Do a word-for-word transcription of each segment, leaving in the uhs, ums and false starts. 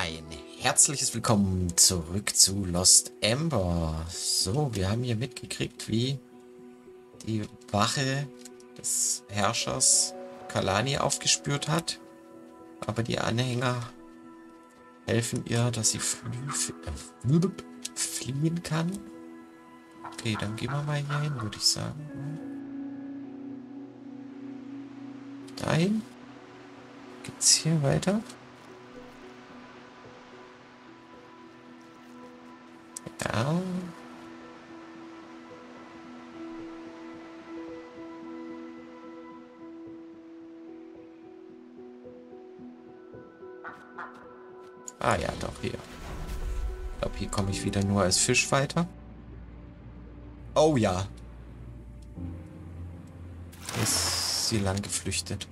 Ein herzliches Willkommen zurück zu Lost Ember. So, wir haben hier mitgekriegt, wie die Wache des Herrschers Kalani aufgespürt hat. Aber die Anhänger helfen ihr, dass sie flü äh, fliehen kann. Okay, dann gehen wir mal hier hin, würde ich sagen. Dahin. Geht's hier weiter? Ja. Ah ja, doch, hier. Ich glaube, hier komme ich wieder nur als Fisch weiter. Oh ja. Ist sie lang geflüchtet.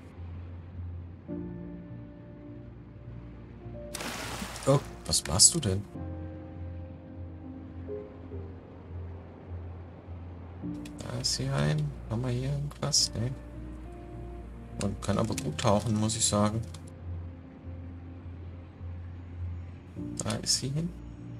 Oh, was machst du denn? Da ist sie ein. Haben wir hier irgendwas? Nee. Man kann aber gut tauchen, muss ich sagen. Da ist sie hin.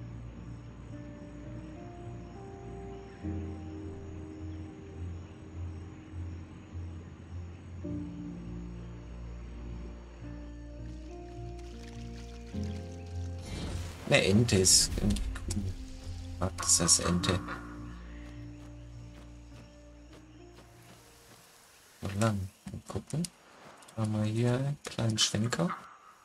Eine Ente ist. Ich mag das als Ente. So lang. Mal gucken. Haben wir hier einen kleinen Schwenker.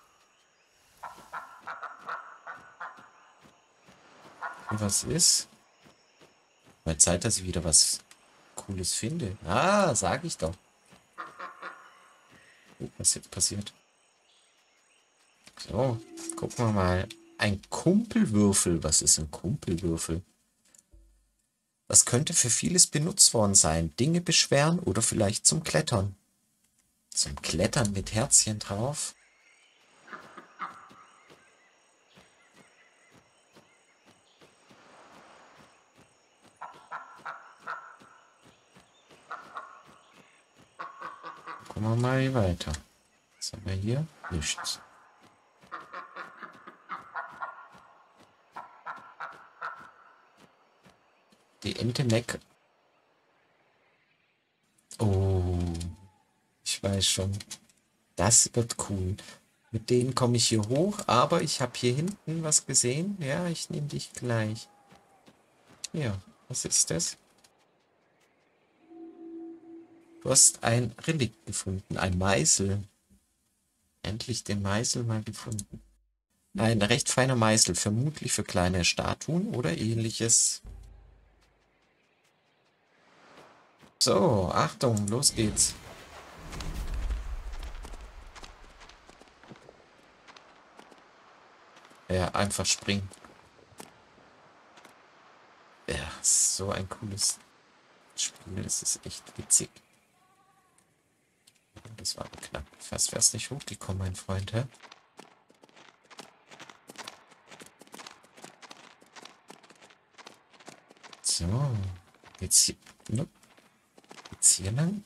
Und was ist? Mal Zeit, dass ich wieder was Cooles finde. Ah, sag ich doch. Oh, was jetzt passiert? So, gucken wir mal. Ein Kumpelwürfel. Was ist ein Kumpelwürfel? Das könnte für vieles benutzt worden sein. Dinge beschweren oder vielleicht zum Klettern. Zum Klettern mit Herzchen drauf. Gucken wir mal weiter. Was haben wir hier? Nichts. Die Ente Mac. Oh, ich weiß schon. Das wird cool. Mit denen komme ich hier hoch, aber ich habe hier hinten was gesehen. Ja, ich nehme dich gleich. Ja, was ist das? Du hast ein Relikt gefunden, ein Meißel. Endlich den Meißel mal gefunden. Ein recht feiner Meißel, vermutlich für kleine Statuen oder ähnliches. So, Achtung, los geht's. Ja, einfach springen. Ja, so ein cooles Spiel, das ist echt witzig. Das war knapp. Fast wär's nicht hochgekommen, mein Freund, hä? So, jetzt hier, ne? Jetzt hier lang.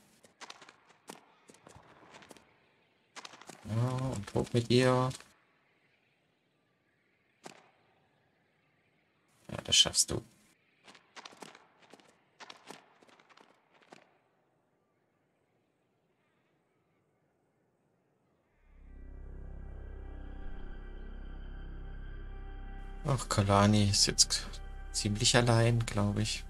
Ja, und hoch mit ihr. Ja, das schaffst du. Ach, Kalani ist jetzt ziemlich allein, glaube ich.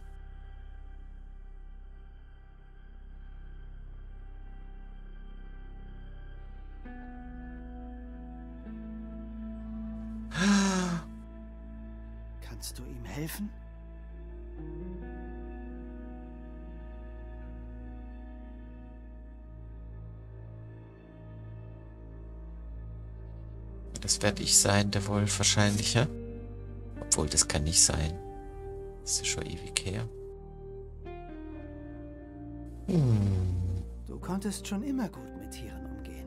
Kannst du ihm helfen? Das werde ich sein, der Wolf wahrscheinlich, ja? Obwohl, das kann nicht sein. Das ist ja schon ewig her. Hm. Du konntest schon immer gut mit Tieren umgehen.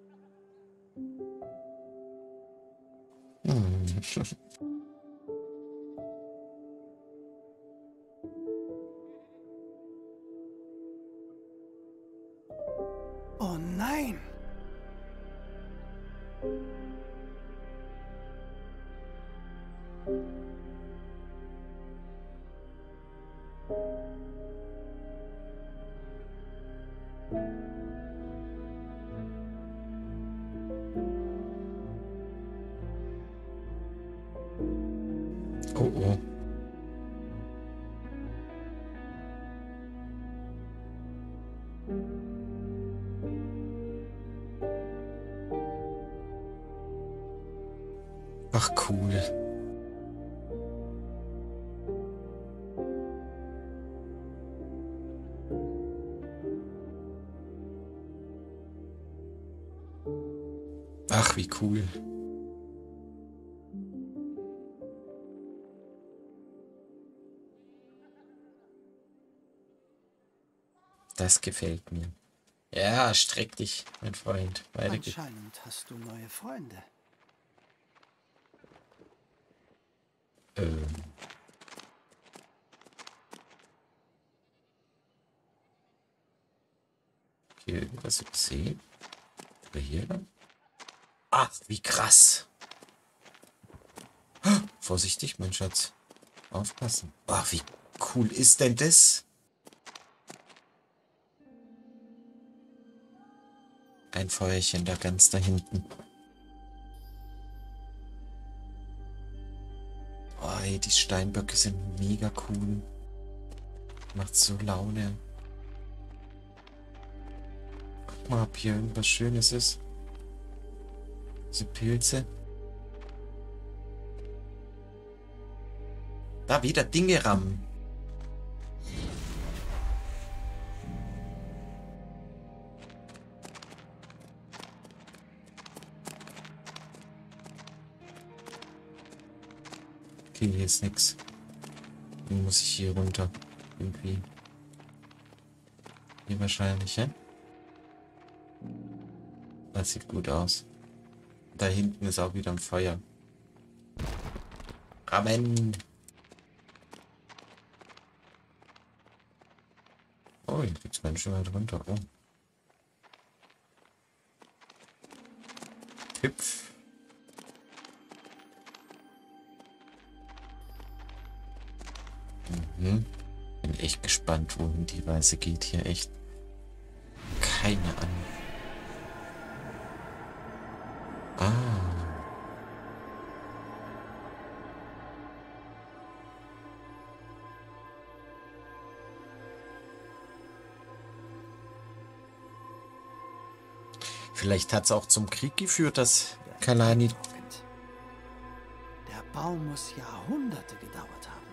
Hm. Oh oh. Ach cool. Ach, wie cool. Das gefällt mir. Ja, streck dich, mein Freund. Weiter geht's. Anscheinend hast du neue Freunde. Ähm. Hier irgendwas übersehen? Oder hier lang? Ach, wie krass. Vorsichtig, mein Schatz. Aufpassen. Ach, wie cool ist denn das? Ein Feuerchen da ganz da hinten. Oh, ey, die Steinböcke sind mega cool. Macht so Laune. Guck mal, ob hier irgendwas Schönes ist. Diese Pilze. Da wieder Dinge rammen. Okay, hier ist nix. Dann muss ich hier runter. Irgendwie. Hier wahrscheinlich, ja? Das sieht gut aus. Da hinten ist auch wieder ein Feuer. Rammen! Oh, hier geht's ganz schön weit runter. Oh. Hüpf. Mhm. Bin echt gespannt, wohin die Reise geht hier. Echt keine Ahnung. Ah. Vielleicht hat es auch zum Krieg geführt, dass Kalani... Der Baum muss Jahrhunderte gedauert haben.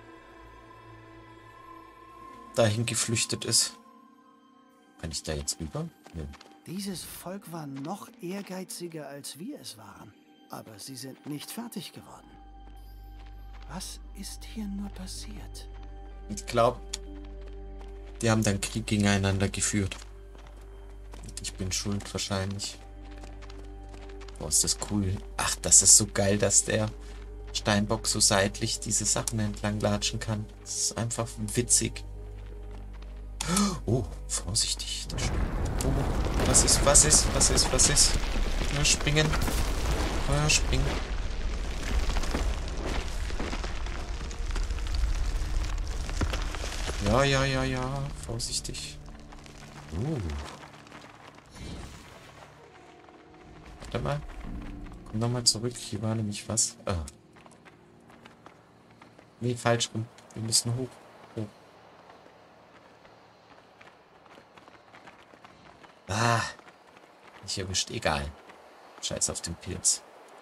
dahin geflüchtet ist. Kann ich da jetzt rüber? Nee. Dieses Volk war noch ehrgeiziger, als wir es waren. Aber sie sind nicht fertig geworden. Was ist hier nur passiert? Ich glaube, die haben dann Krieg gegeneinander geführt. Ich bin schuld wahrscheinlich. Boah, ist das cool. Ach, das ist so geil, dass der Steinbock so seitlich diese Sachen entlang latschen kann. Das ist einfach witzig. Oh, vorsichtig. Da steht. Oh, was ist, was ist, was ist, was ist? Ja, springen. Ja, springen. Ja, ja, ja, ja. Vorsichtig. Uh. Warte mal. Komm nochmal zurück. Hier war nämlich was. Ah. Nee, falsch rum. Wir müssen hoch. Hoch. Ah. Nicht erwischt. Egal. Scheiß auf den Pilz.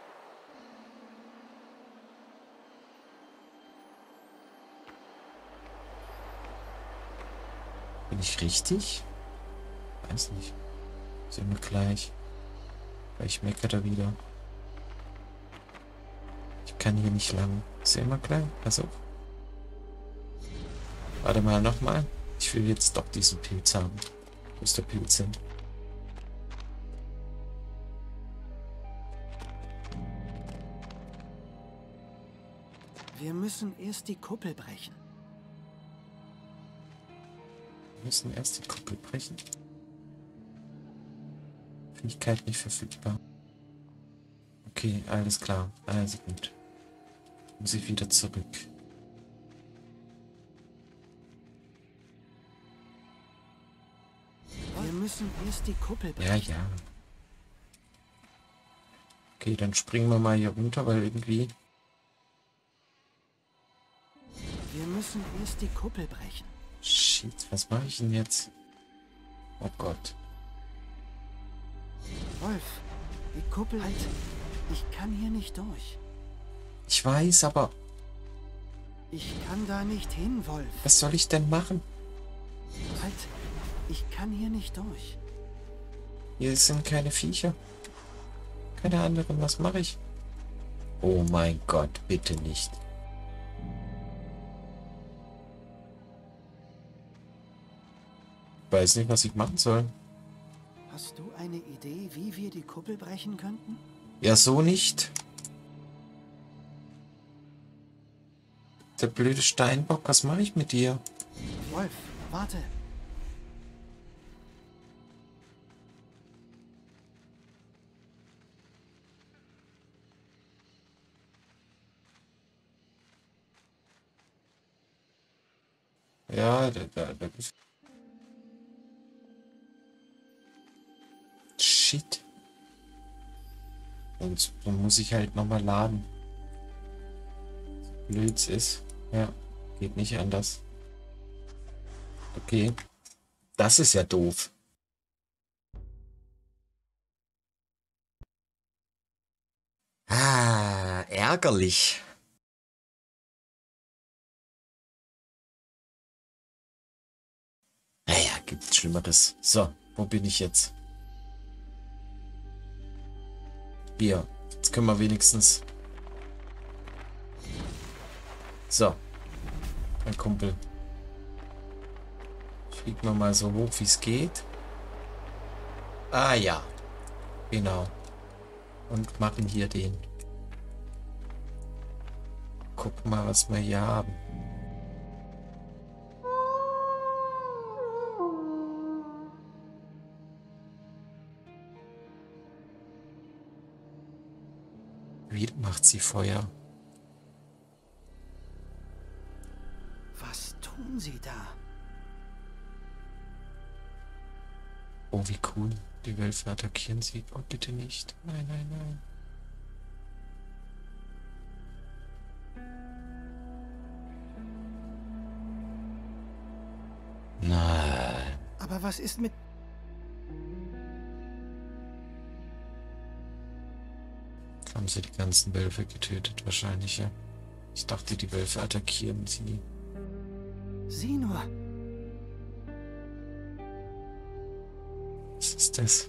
Bin ich richtig? Weiß nicht. Sehen wir gleich. Weil ich meckere da wieder. Ich kann hier nicht lang. Sehen wir gleich. Also. Warte mal nochmal. Ich will jetzt doch diesen Pilz haben. Wo ist der Pilz hin? Wir müssen erst die Kuppel brechen. Wir müssen erst die Kuppel brechen. Fähigkeit nicht verfügbar. Okay, alles klar. Also gut. Muss ich wieder zurück. Wir müssen erst die Kuppel brechen. Ja, ja. Okay, dann springen wir mal hier runter, weil irgendwie... Wir müssen erst die Kuppel brechen. Shit, was mache ich denn jetzt? Oh Gott. Wolf, die Kuppel... Halt, ich kann hier nicht durch. Ich weiß, aber Ich kann da nicht hin, Wolf. was soll ich denn machen? Halt, ich kann hier nicht durch. Hier sind keine Viecher. Keine anderen, was mache ich? Oh mein Gott, bitte nicht. Ich weiß nicht, was ich machen soll. Hast du eine Idee, wie wir die Kuppel brechen könnten? Ja, so nicht. Der blöde Steinbock, was mache ich mit dir? Wolf, warte. Ja, da, da, da. Shit. Und dann muss ich halt nochmal laden. Blöds ist. Ja, geht nicht anders. Okay. Das ist ja doof. Ah, ärgerlich. Naja, gibt's Schlimmeres. So, wo bin ich jetzt? Hier. Jetzt können wir wenigstens... So. Mein Kumpel. Fliegen wir mal so hoch, wie es geht. Ah ja. Genau. Und machen hier den. Gucken mal, was wir hier haben. Wie macht sie Feuer? Was tun sie da? Oh, wie cool. Die Wölfe attackieren sie. Oh, bitte nicht. Nein, nein, nein. Nein. Aber was ist mit... Haben sie die ganzen Wölfe getötet wahrscheinlich, ja. Ich dachte, die Wölfe attackieren sie. Sieh nur. Was ist das?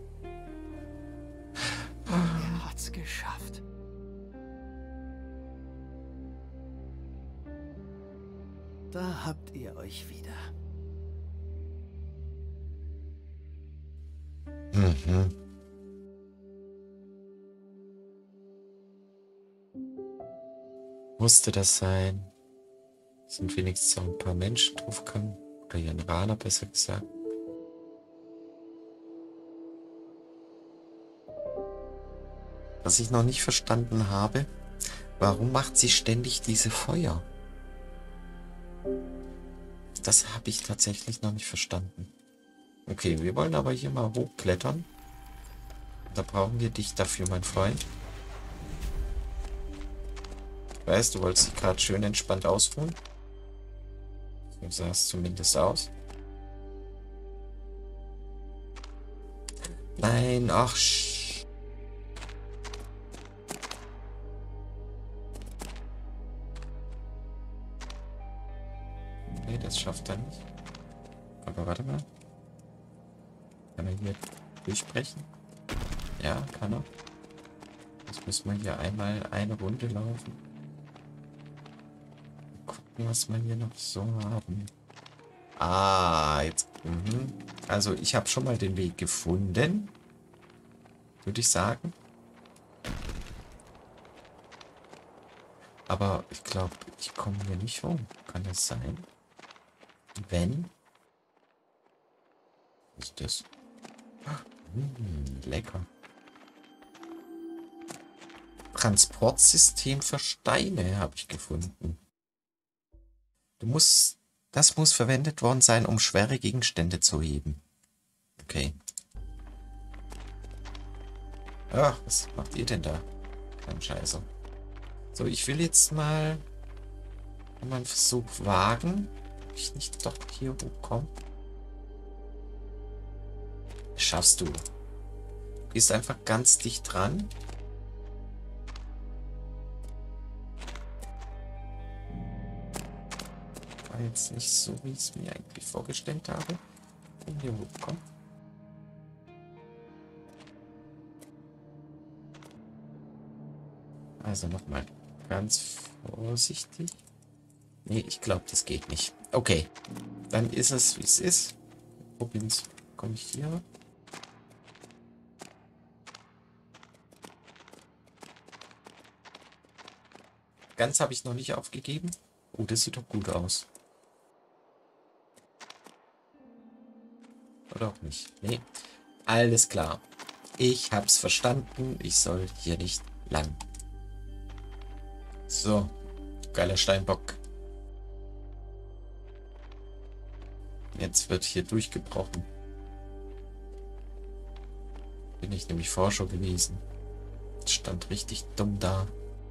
Er hat's geschafft. Da habt ihr euch wieder. Mhm. Musste das sein? Sind wenigstens auch ein paar Menschen draufgekommen? Oder Janraner, besser gesagt. Was ich noch nicht verstanden habe, warum macht sie ständig diese Feuer? Das habe ich tatsächlich noch nicht verstanden. Okay, wir wollen aber hier mal hochklettern. Da brauchen wir dich dafür, mein Freund. Ich weiß, du wolltest dich gerade schön entspannt ausruhen. So sah es zumindest aus. Nein, ach, sch Nee, das schafft er nicht. Aber warte mal. Kann er hier durchbrechen? Ja, kann er. Jetzt müssen wir hier einmal eine Runde laufen. Gucken, was wir hier noch so haben. Ah, jetzt. Mhm. Also, ich habe schon mal den Weg gefunden. Würde ich sagen. Aber ich glaube, ich komme hier nicht rum. Kann das sein? Wenn? Was ist das? Mmh, lecker. Transportsystem für Steine habe ich gefunden. Du musst, das muss verwendet worden sein, um schwere Gegenstände zu heben. Okay. Ach, was macht ihr denn da? Kein Scheiße. So, ich will jetzt mal mal einen Versuch wagen, ob ich nicht doch hier hochkomme. Schaffst du. Ist einfach ganz dicht dran. War jetzt nicht so, wie ich es mir eigentlich vorgestellt habe. Wenn hier hochkommt. Also nochmal ganz vorsichtig. Nee, ich glaube, das geht nicht. Okay, dann ist es, wie es ist. Wo bin's? Komme ich hier? Ganz habe ich noch nicht aufgegeben. Oh, das sieht doch gut aus. Oder auch nicht. Nee, alles klar. Ich hab's verstanden. Ich soll hier nicht lang. So, geiler Steinbock. Jetzt wird hier durchgebrochen. Bin ich nämlich vorher schon gewesen. Stand richtig dumm da.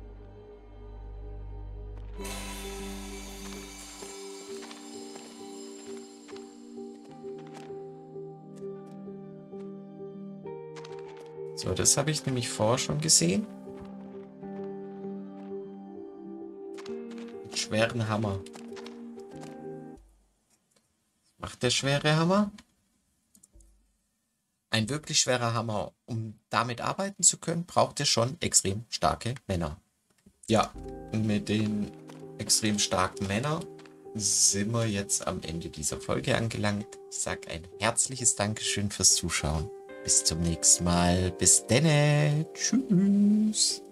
So, das habe ich nämlich vorher schon gesehen. Einen schweren Hammer. Macht der schwere Hammer? Ein wirklich schwerer Hammer. Um damit arbeiten zu können, braucht er schon extrem starke Männer. Ja, und mit den extrem starken Männern sind wir jetzt am Ende dieser Folge angelangt. Ich sage ein herzliches Dankeschön fürs Zuschauen. Bis zum nächsten Mal. Bis denne. Tschüss.